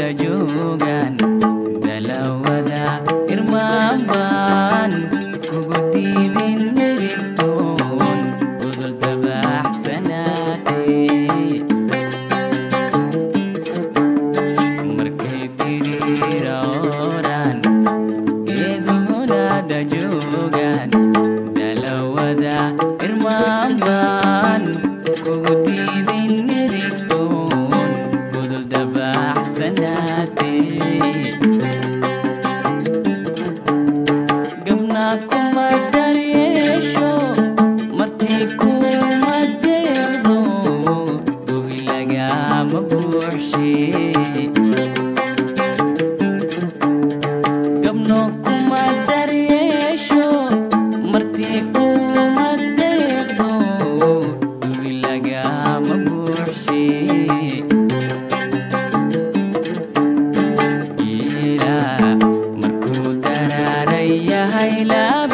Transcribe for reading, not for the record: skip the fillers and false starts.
joogaan dalawada irmaanbaan kugu diidin nirigtoon udul dabaxsanaatay markay diriirooran eeduhunada joogaan dalawada irmaanbaan kugu diidin nirigtoon udul dabaxsanaatay gabna kuma daryeesho martii kuma deeqdo gobi lagama buuxshe gabno kuma daryeesho martii kuma deeqdo gobi lagama buuxshe markuu dararayahay